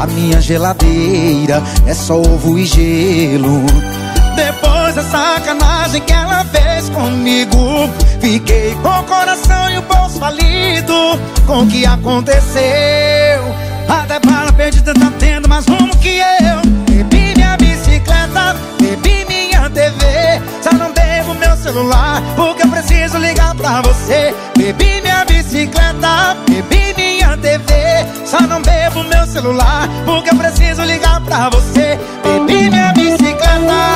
A minha geladeira é só ovo e gelo. Depois da sacanagem que ela fez comigo, fiquei com o coração e o bolso falido. Com o que aconteceu, até bala perdida tá tendo mais rumo que eu. Bebi minha bicicleta, bebi minha TV. Só não bebo meu celular porque eu preciso ligar pra você. Bebi minha bicicleta, bebi minha TV. Só não bebo meu celular porque eu preciso ligar pra você. Bebi minha bicicleta.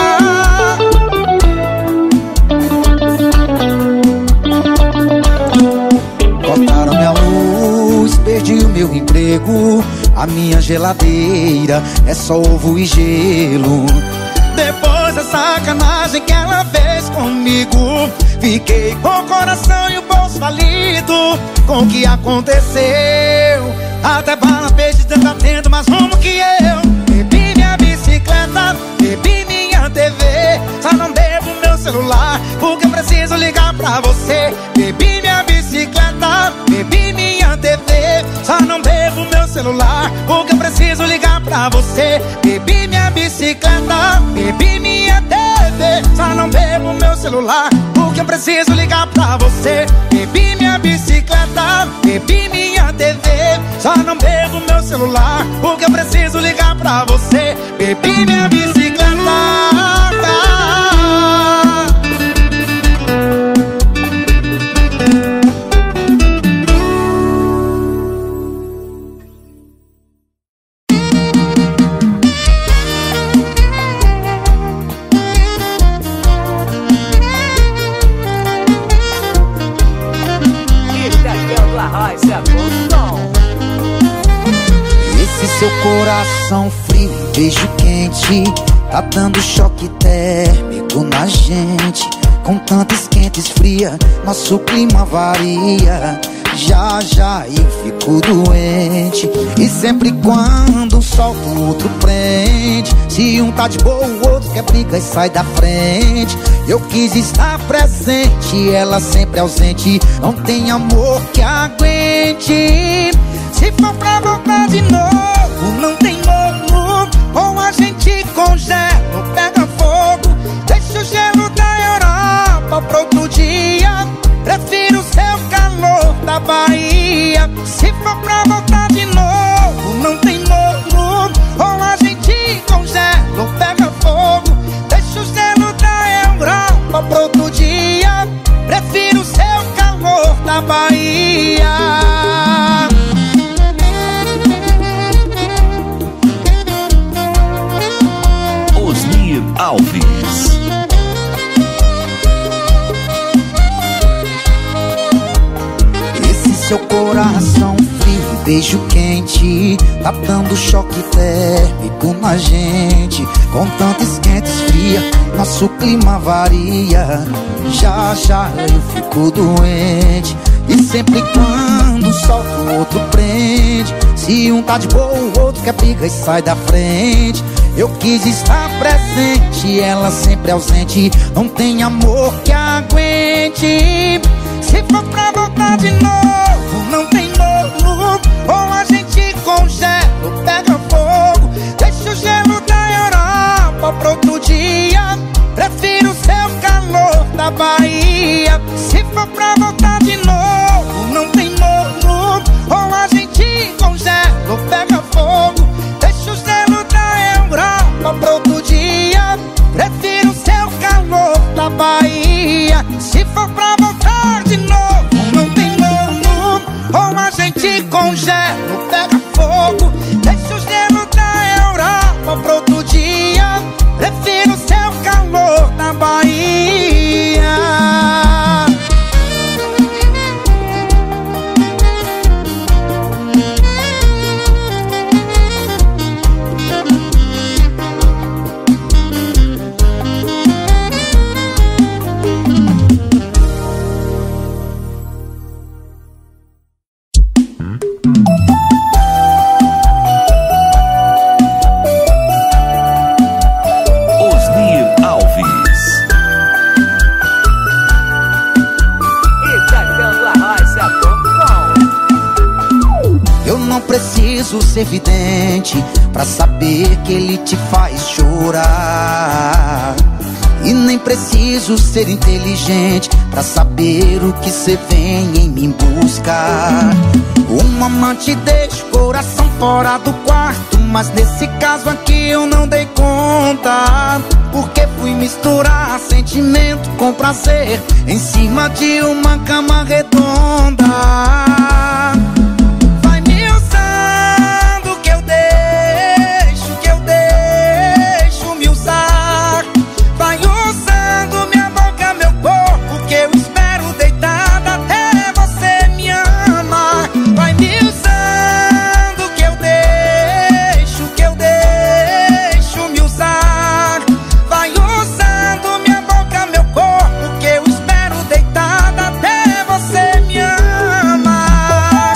Cortaram minha luz, perdi o meu emprego. A minha geladeira é só ovo e gelo. Depois da sacanagem que ela fez comigo, fiquei com o coração e o bolso falido. Com o que aconteceu, até bala perdida tá tendo mais rumo que eu. Bebi minha bicicleta, bebi minha TV. Só não bebo meu celular porque eu preciso ligar pra você. Bebi minha bicicleta, bebi minha TV. Só não bebo meu celular porque eu preciso ligar pra você. Bebi minha bicicleta, bebi minha TV. Só não bebo meu celular porque eu preciso ligar pra você. Bebi minha bicicleta, bebi minha TV. Só não bebo meu celular porque eu preciso ligar pra você. Bebi minha bicicleta. Esse seu coração frio, beijo quente, tá dando choque térmico na gente. Com tanto esquenta, esfria, nosso clima varia. Já já eu fico doente. E sempre quando um solta, o outro prende. Se um tá de boa, o outro quer briga e sai da frente. Eu quis estar presente, ela sempre ausente. Não tem amor que aguente. Se for pra voltar de novo, não tem novo. Ou a gente congela ou pega fogo. Deixa o gelo da Europa pro outro dia. Prefiro o seu calor da Bahia. Se for pra voltar de novo, não tem novo. Ou a gente congela ou pega fogo. Deixa o gelo da Europa pro outro dia. Prefiro o seu calor da Bahia. Osmir Alves. Esse seu coração frio, beijo quente, tá dando choque térmico na gente. Com tanto esquenta, esfria, nosso clima varia. Já já eu fico doente. E sempre quando solta, o outro prende. Se um tá de boa, o outro quer briga e sai da frente. Eu quis estar presente, ela sempre ausente. Não tem amor que aguente. Se for pra voltar de novo, não tem novo. Ou a gente congela ou pega fogo. Deixa o gelo da Europa pro outro dia. Prefiro o seu calor da Bahia. Se for pra voltar de novo, não tem novo. Ou a gente congela ou pega fogo. Deixa o gelo da Europa pro outro dia. Prefiro o seu calor da Bahia. Se for pra voltar de novo, não tem novo. Ou a gente congela ou pega fogo. Deixa o gelo da Europa pro outro dia. preciso ser vidente pra saber que ele te faz chorar. E nem preciso ser inteligente pra saber o que cê vem em mim buscar. Um amante deixa o coração fora do quarto, mas nesse caso aqui eu não dei conta, porque fui misturar sentimento com prazer em cima de uma cama redonda. Vai me usando que eu deixo me usar. Vai usando minha boca, meu corpo, que eu espero deitada até você me amar. Vai me usando que eu deixo me usar. Vai usando minha boca, meu corpo, que eu espero deitada até você me amar.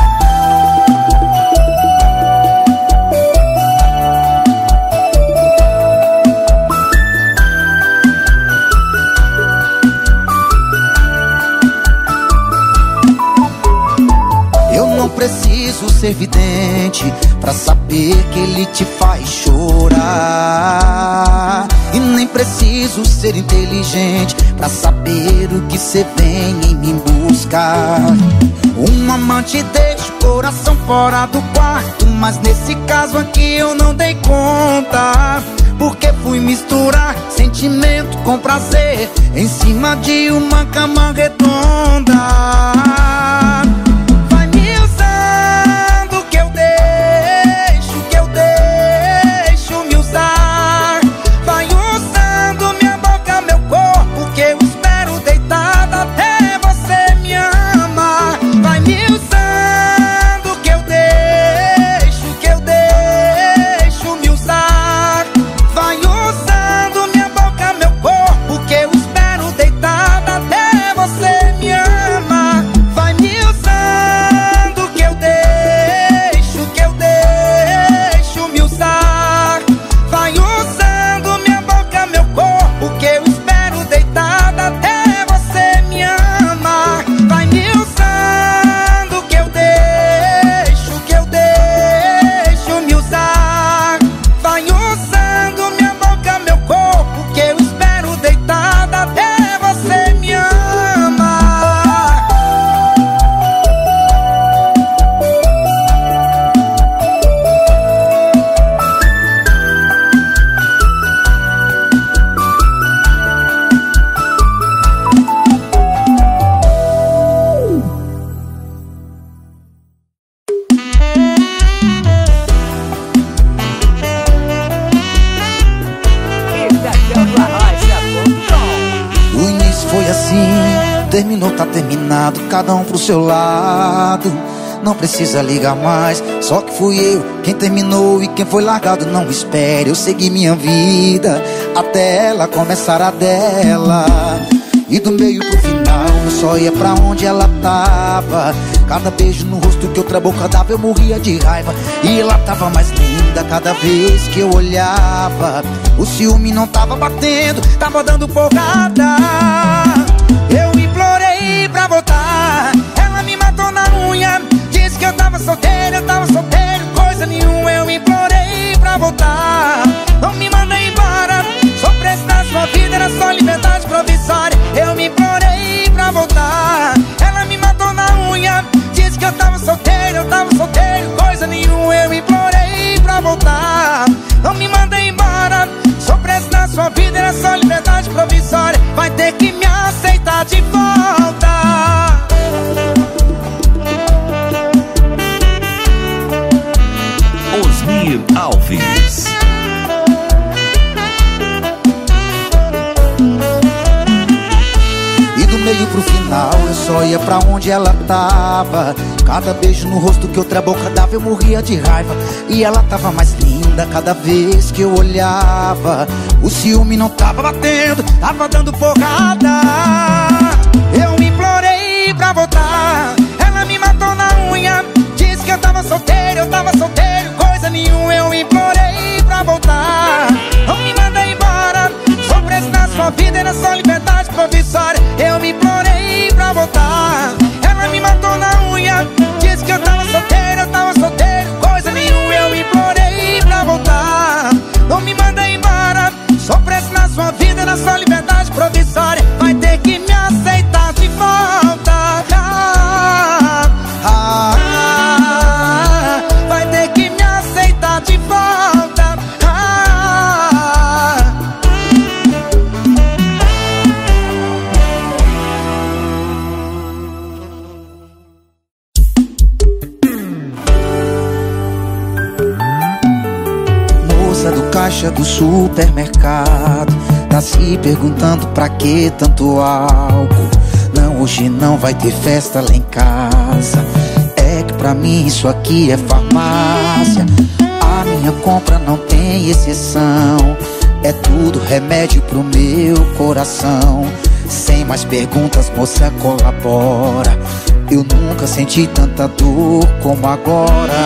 Eu não preciso ser vidente pra saber que ele te faz chorar. E nem preciso ser inteligente pra saber o que cê vem em mim buscar. Um amante deixa o coração fora do quarto, mas nesse caso aqui eu não dei conta, porque fui misturar sentimento com prazer em cima de uma cama redonda. Vai me usando que eu deixo me usar. Vai usando minha boca, meu corpo, que eu espero deitada até você me amar. Vai me usando que eu deixo me usar. Vai usando minha boca, meu corpo, que eu espero deitada até você me amar. Vai me usando que eu deixo me usar. Vai usando minha boca, meu corpo, que eu espero deitada até você me amar. Vai me usando que eu deixo me usar. Vai usando minha boca, meu corpo, que eu espero deitada até você me amar. O início foi assim, terminou, tá terminado, cada um pro seu lado. Não precisa ligar mais, só que fui eu quem terminou e quem foi largado. Não espere, eu segui minha vida até ela começar a dela. E do meio pro final eu só ia pra onde ela tava. Cada beijo no rosto que outra boca dava eu morria de raiva. E ela tava mais linda cada vez que eu olhava. O ciúme não tava batendo, tava dando porrada. Eu implorei pra voltar, ela me matou na unha. Disse que eu tava solteiro, coisa nenhuma. Eu implorei pra voltar, não me manda embora. Só preço da sua vida, era só liberdade provisória. Eu me implorei pra voltar, ela me matou na unha. Disse que eu tava solteiro, coisa nenhuma. Eu implorei pra voltar, não me manda embora. Só preço da sua vida, era só liberdade provisória. Vai ter que me aceitar de volta. Osnir Alves. E do meio pro final eu só ia pra onde ela tava. Cada beijo no rosto que outra boca dava eu morria de raiva. E ela tava mais linda cada vez que eu olhava. O ciúme não tava batendo, tava dando porrada. Eu me implorei pra voltar, ela me matou na unha. Disse que eu tava solteiro, coisa nenhuma. Eu implorei pra voltar, não me manda embora. Só preço da sua vida, era só liberdade provisória. Eu me implorei pra voltar, ela me matou na unha. Disse que eu tava solteiro, coisa nenhuma. na sua liberdade provisória, vai ter que me aceitar de volta. Vai ter que me aceitar de volta. Moça do caixa do supermercado, tá se perguntando pra que tanto álcool. Não, hoje não vai ter festa lá em casa. É que pra mim isso aqui é farmácia. A minha compra não tem exceção. É tudo remédio pro meu coração. Sem mais perguntas, moça, colabora. Eu nunca senti tanta dor como agora.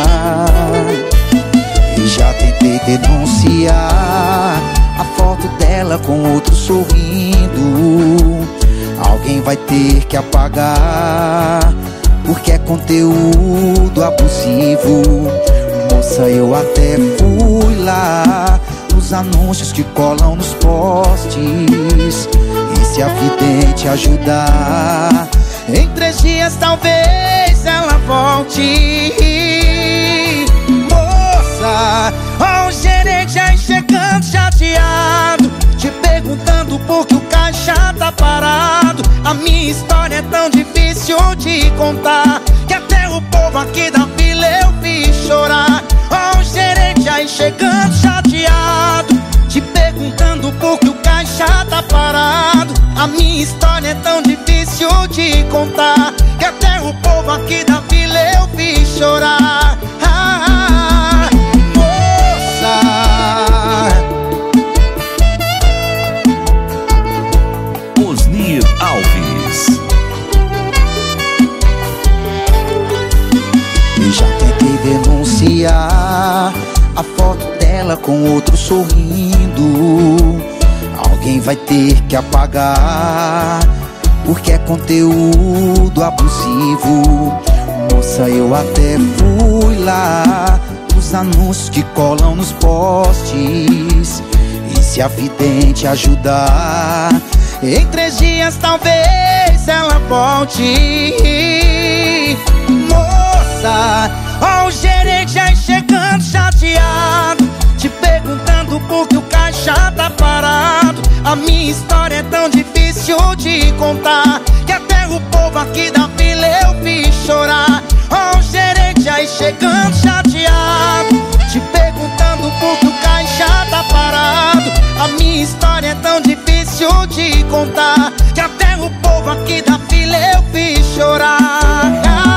E já tentei denunciar a foto dela com outro sorrindo. Alguém vai ter que apagar, porque é conteúdo abusivo. Moça, eu até fui lá nos anúncios que colam nos postes. E se a vidente ajudar, em 3 dias talvez ela volte. Moça, ó o gerente aí chegando chateado, te perguntando por que o caixa tá parado. A minha história é tão difícil de contar, que até o povo aqui da vila eu fiz chorar. Ó o gerente aí chegando chateado, te perguntando por que o caixa tá parado. A minha história é tão difícil de contar, que até o povo aqui da vila eu fiz chorar. Moça, Osnir Alves. eu já tentei denunciar a foto dela com outro sorrindo. Alguém vai ter que apagar, porque é conteúdo abusivo. Moça, eu até fui lá nos anúncios que colam nos postes. E se a vidente ajudar, em 3 dias talvez ela volte. Moça, ó o gerente aí chegando chateado, te perguntando por que o caixa tá parado. A minha história é tão difícil de contar, que até o povo aqui da vila eu fiz chorar. Ó o gerente aí chegando chateado, te perguntando por que o caixa tá parado. A minha história é tão difícil de contar, que até o povo aqui da vila eu fiz chorar.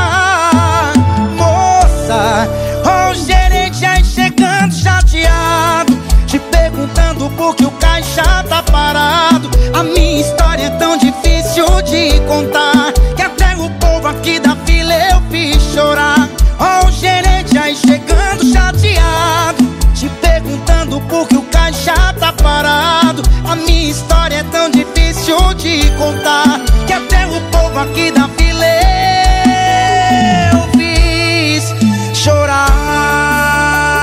Moça, ó o gerente aí chegando chateado, te perguntando por que o caixa tá parado. A minha história é tão difícil de contar, que até o povo aqui da vila eu fiz chorar. Ó o gerente aí chegando chateado, te perguntando por que o caixa tá parado. A minha história é tão difícil de contar, que até o povo aqui da vila eu fiz chorar.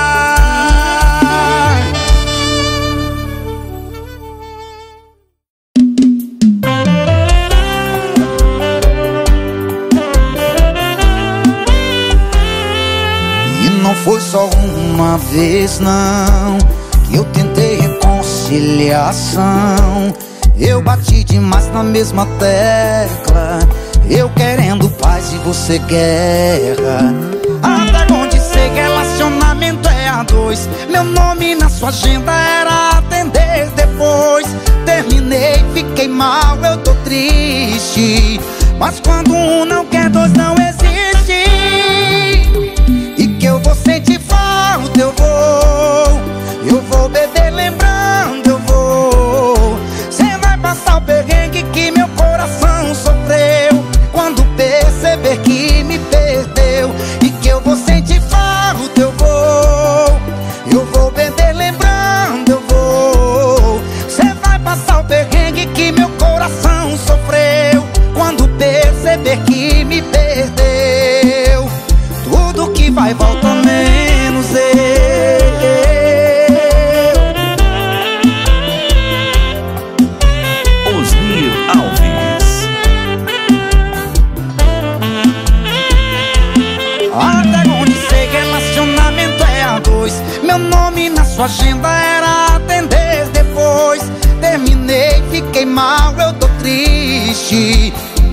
E não foi só uma vez não que eu tentei reconciliação. Eu bati demais na mesma tecla, eu querendo paz e você guerra. Até onde sei que relacionamento é a 2, meu nome na sua agenda era atender depois. Terminei, fiquei mal, eu tô triste, mas quando um não quer, 2 não existe. E que eu vou sentir falta, eu vou beber lembrando, eu vou. Cê vai passar o perrengue que meu coração sofreu quando perceber que me perdeu. E que eu vou sentir falta, eu vou beber lembrando, eu vou.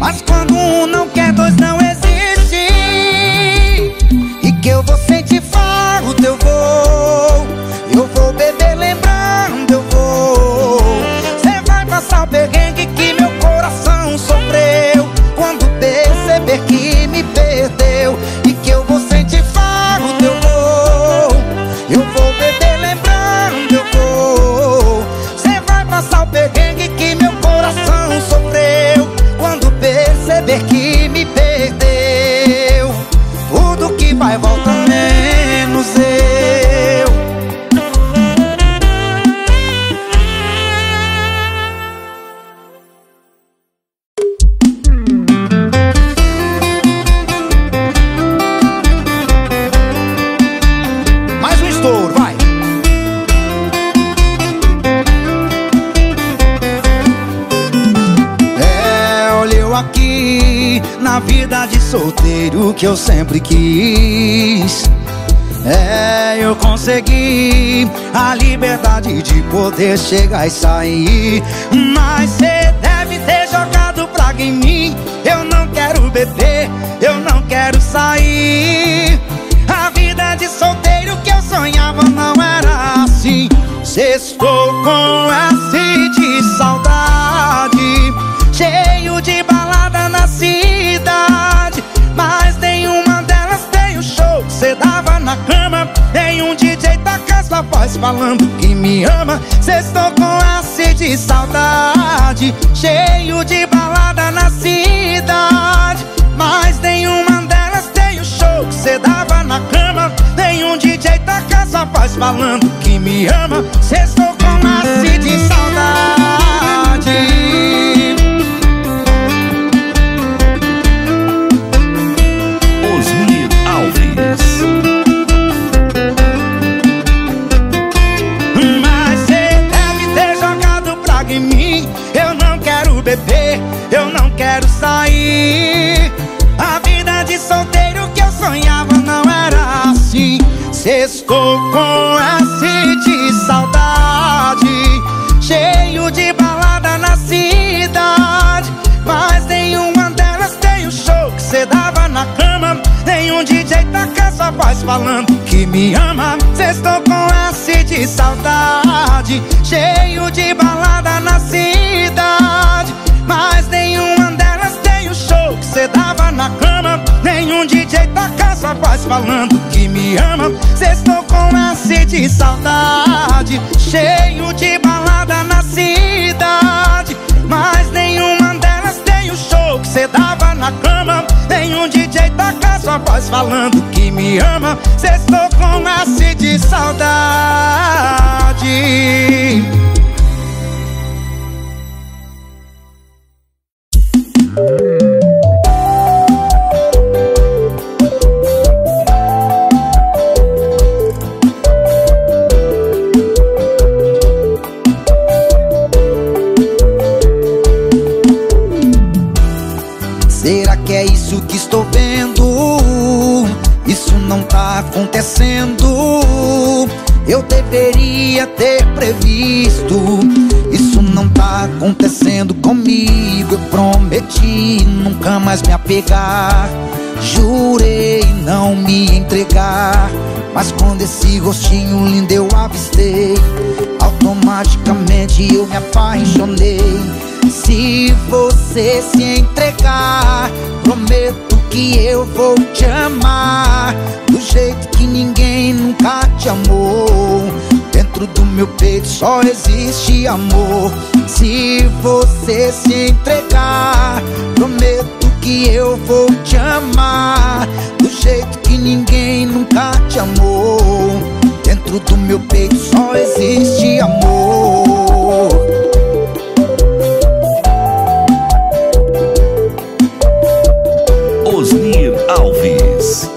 Mas quando um não quer, dois não existe. E que eu vou sentir falta, eu vou beber lembrando, eu vou. Cê vai passar o perrengue que meu coração sofreu quando perceber que me perdeu. E que eu vou sentir falta, eu vou beber lembrando, eu vou. Cê vai passar o perrengue que meu coração sofreu quando perceber que me perdeu. Tudo que vai volta menos eu. Mais um estouro, vai. Olha eu aqui na vida de solteiro que eu sempre quis. Eu consegui a liberdade de poder chegar e sair. Mas cê deve ter jogado praga em mim. Eu não quero beber, eu não quero sair. A vida de solteiro que eu sonhava não era assim. Sextou com S de saudade, cheio de balada na cidade. Mas nenhuma delas tem o show que cê dava na cama. Nenhum DJ toca sua voz falando que me ama. Sextou com S de saudade, cheio de balada na cidade. Mas nenhuma delas tem o show que cê dava na cama. Nenhum DJ toca sua voz falando que me ama. Sextou com S de saudade. Osnir Alves. Mas cê deve ter jogado praga em mim. Eu não quero beber, eu não quero sair. A vida de solteiro que eu sonhava não era assim. Sextou com S de saudade, cheio de balada na cidade. Mas nenhuma delas tem o show que cê dava na cama. Nenhum DJ toca sua voz falando que me ama. Sextou com S de saudade, cheio de balada na cidade. Mas nenhuma delas tem o show que cê dava na cama. Nenhum DJ toca sua voz falando que me ama. Sextou com S de saudade, cheio de balada na cidade. Mas nenhuma delas tem o show que cê dava na cama. Nenhum DJ toca sua voz falando que me ama. Sextou com S de saudade. Será que é isso que estou vendo? Isso não tá acontecendo. Eu deveria ter previsto. Isso não tá acontecendo comigo. Eu prometi nunca mais me apegar. Jurei não me entregar. Mas quando esse rostinho lindo eu avistei, automaticamente eu me apaixonei. Se você se entregar, prometo que eu vou te amar do jeito que ninguém nunca te amou. Dentro do meu peito só existe amor. Se você se entregar, prometo que eu vou te amar do jeito que ninguém nunca te amou. Dentro do meu peito só existe amor. Osnir Alves.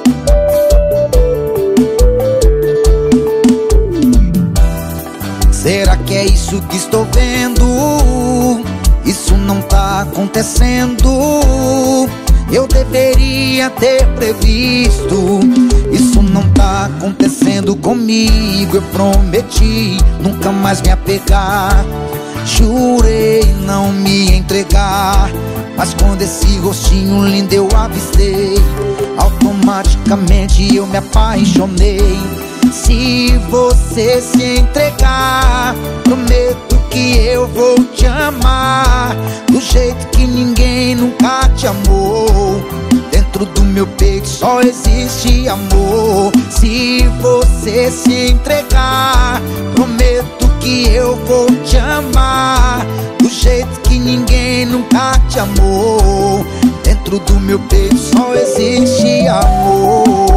Será que é isso que estou vendo? Isso não tá acontecendo. Eu deveria ter previsto. Isso não tá acontecendo comigo. Eu prometi nunca mais me apegar. Jurei não me entregar. mas quando esse rostinho lindo eu avistei, automaticamente eu me apaixonei. Se você se entregar, prometo que eu vou te amar do jeito que ninguém nunca te amou. Dentro do meu peito só existe amor. Se você se entregar, prometo que eu vou te amar do jeito que ninguém nunca te amou. Dentro do meu peito só existe amor.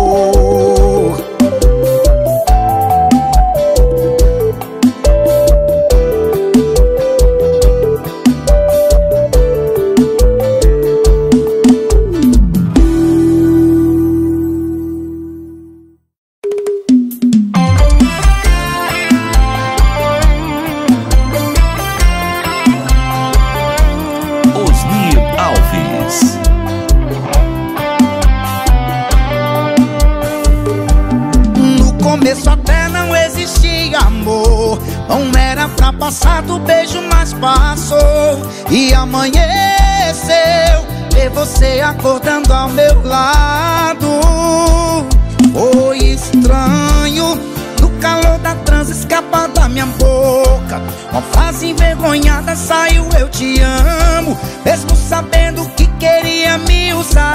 Passado, o beijo mais passou e amanheceu, ver você acordando ao meu lado. Foi estranho, no calor da transa escapar da minha boca uma frase envergonhada saiu: eu te amo, mesmo sabendo que queria me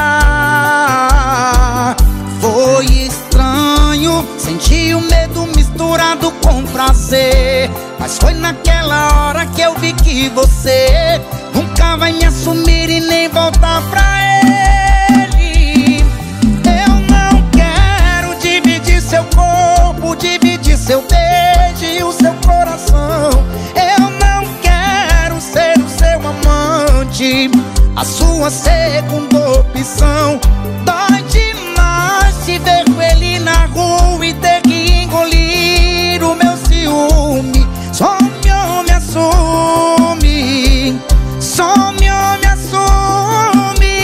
usar. Foi estranho, senti o medo misturado com prazer, mas foi naquela hora que eu vi que você nunca vai me assumir e nem voltar pra ele. Eu não quero dividir seu corpo, dividir seu beijo e o seu coração. Eu não quero ser o seu amante, a sua segunda opção. Dói demais te ver com ele na rua e ter que engolir o meu ciúme. Some ou me assume, some ou me assume.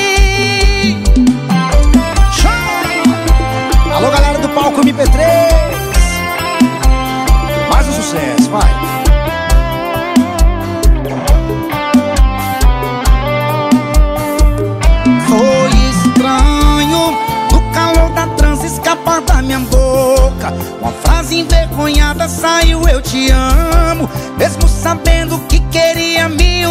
Alô, galera do palco MP3, mais um sucesso, vai. Foi estranho, no calor da transa escapar da minha boca uma frase envergonhada saiu: eu te amo, mesmo sabendo que queria me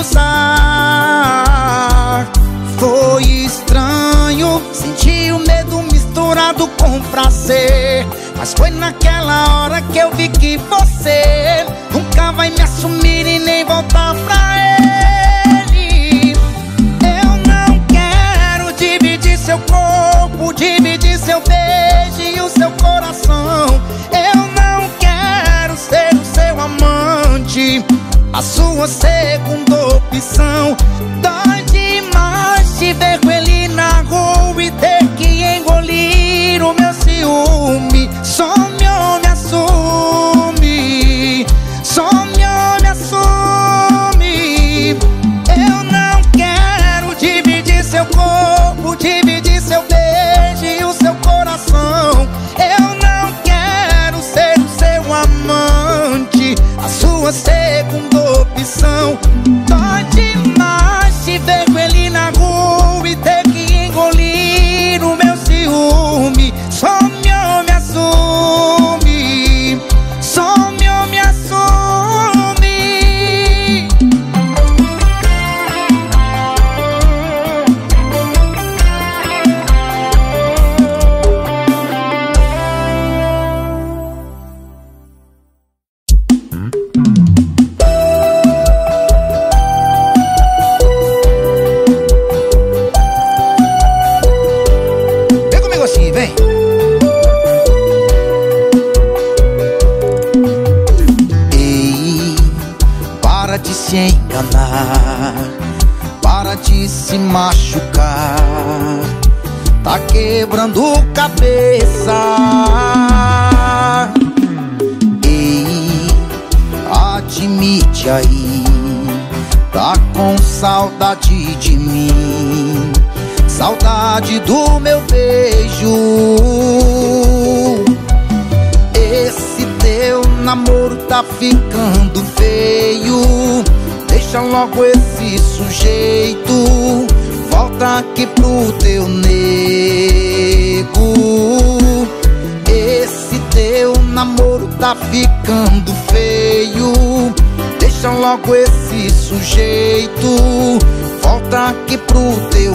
usar. Foi estranho, senti o medo misturado com prazer, mas foi naquela hora que eu vi que você nunca vai me assumir e nem voltar pra ele. Eu não quero dividir seu corpo, dividir seu beijo e o seu coração. Eu não quero ser o seu amante, a sua segunda opção. Dói demais te ver com ele na rua e ter que engolir o meu ciúme. Some ou me assume, some ou me assume. Eu não quero dividir seu corpo, dividir seu beijo e o seu coração. Eu não quero ser o seu amante, a sua segunda opção. Dói demais te ver com ele na rua e ter que engolir o meu ciúme. Some ou me assume, some ou me assume. Vem comigo assim, vem. Ei, para de se enganar, para de se machucar, tá quebrando cabeça. Ei, admite aí, tá com saudade de mim, saudade do meu beijo. Esse teu namoro tá ficando feio, deixa logo esse sujeito, volta aqui pro teu nego. Esse teu namoro tá ficando feio, deixa logo esse sujeito, volta aqui pro teu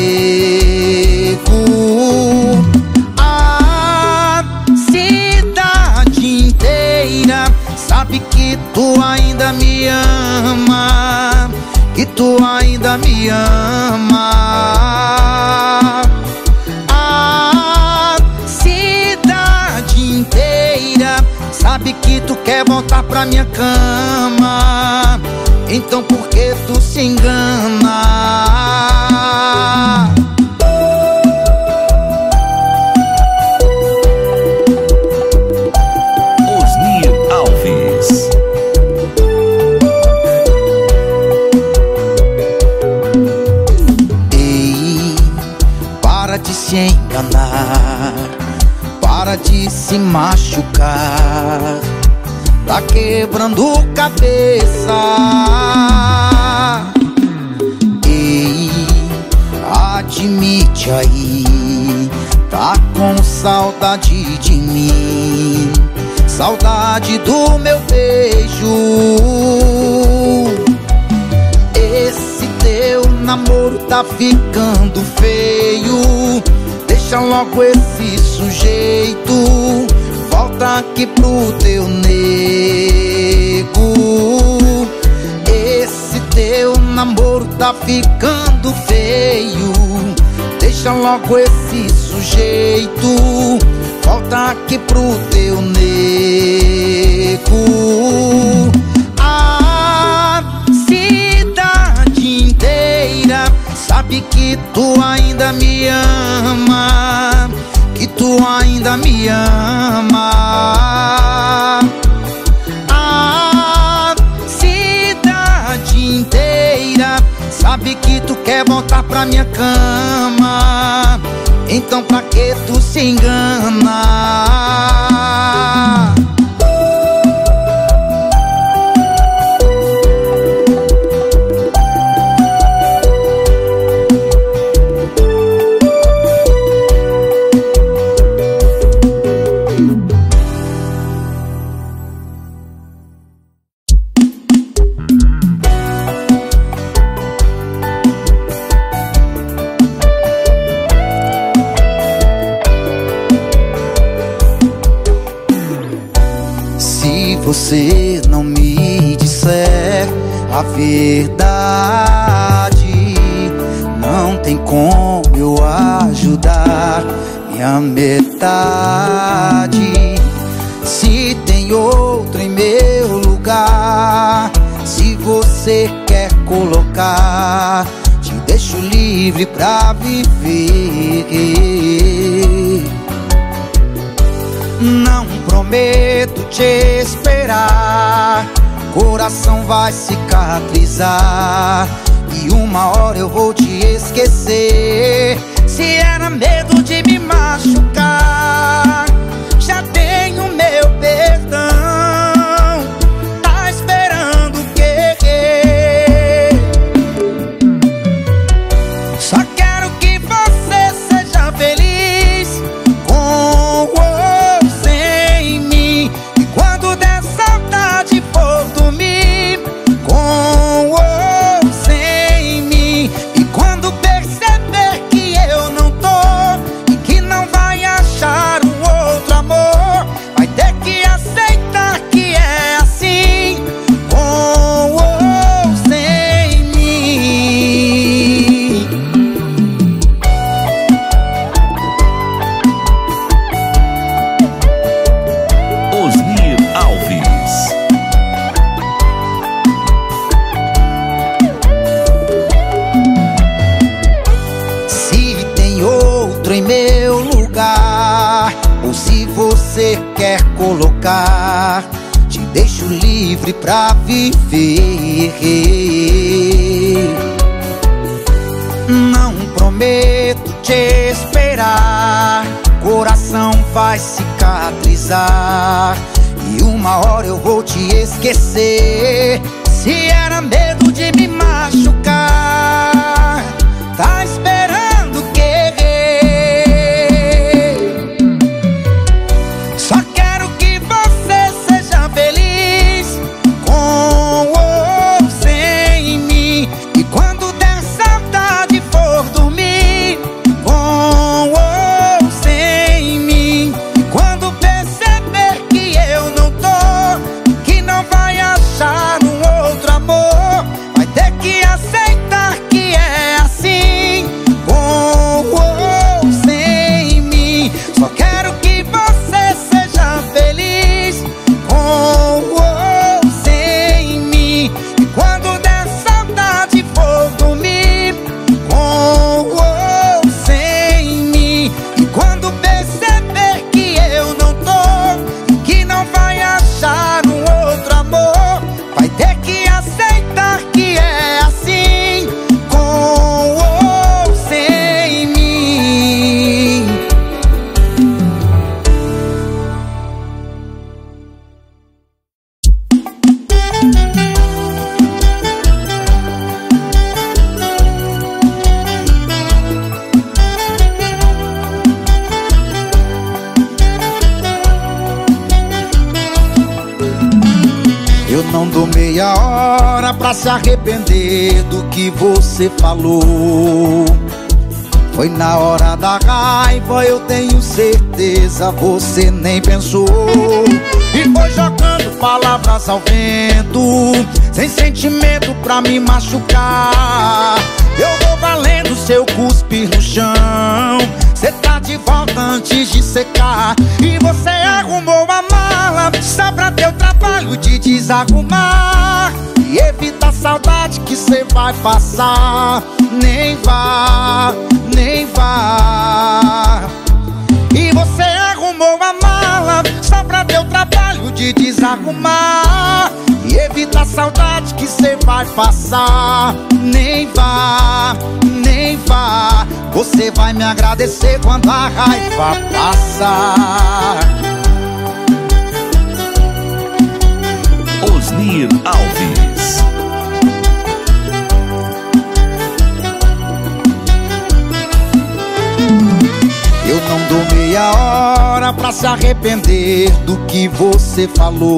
nego. A cidade inteira sabe que tu ainda me ama, que tu ainda me ama. A cidade inteira sabe que tu quer voltar pra minha cama, então por que tu se engana? Osnir Alves. Ei, para de se enganar, para de se machucar, tá quebrando cabeça. Ei, admite aí, tá com saudade de mim, saudade do meu beijo. Esse teu namoro tá ficando feio, deixa logo esse sujeito, volta aqui pro teu nego. Esse teu namoro tá ficando feio, deixa logo esse sujeito, volta aqui pro teu nego. A cidade inteira sabe que tu ainda me ama, que tu ainda me ama. A cidade inteira sabe que tu quer voltar pra minha cama, então pra que tu se engana? Você não me disser a verdade, não tem como eu ajudar minha metade. Se tem outro em meu lugar, se você quer colocar, te deixo livre pra viver. Não prometo te esperar, coração vai cicatrizar e uma hora eu vou te esquecer. Se era medo de me machucar, já tenho meu perdão. Tá esperando o quê? Só quero que você seja feliz com o colocar, te deixo livre pra viver. Não prometo te esperar, coração vai cicatrizar e uma hora eu vou te esquecer. Se era medo de me machucar, tá pra se arrepender do que você falou. Foi na hora da raiva, eu tenho certeza, você nem pensou. E foi jogando palavras ao vento, sem sentimento pra me machucar. Eu vou valendo seu cuspir no chão, cê tá de volta antes de secar. E você arrumou a mala só pra ter o trabalho de desarrumar e evita a saudade que cê vai passar. Nem vá, nem vá. E você arrumou a mala só pra ter o trabalho de desarrumar e evita a saudade que cê vai passar. Nem vá, nem vá. Você vai me agradecer quando a raiva passar. Osnir Alves. Eu não dou meia hora pra se arrepender do que você falou.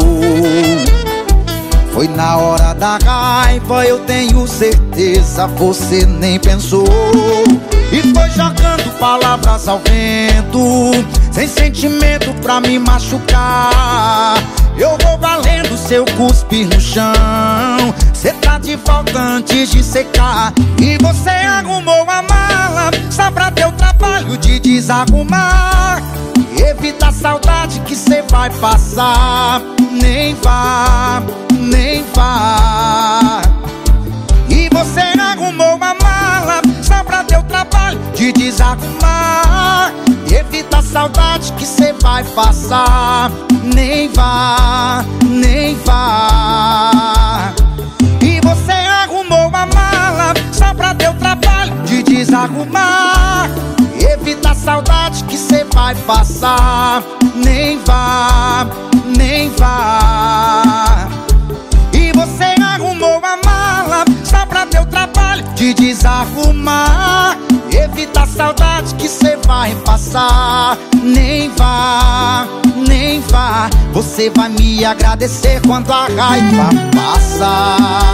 Foi na hora da raiva, eu tenho certeza, você nem pensou. E foi jogando palavras ao vento, sem sentimento pra me machucar. Eu vou valendo seu cuspir no chão, cê tá de volta antes de secar. E você arrumou a mala só pra ter o trabalho de desarrumar e evita a saudade que cê vai passar. Nem vá, nem vá. E você arrumou a mala só pra ter o trabalho de desarrumar e evita a saudade que cê vai passar. Nem vá, nem vá. E você arrumou a mala só pra ter o trabalho de desarrumar e evita a saudade que cê vai passar. Nem vá, nem vá. E você arrumou a mala só pra ter o trabalho de desarrumar e evita a saudade que cê vai passar. Nem vá, nem vá. Você vai me agradecer quando a raiva passar.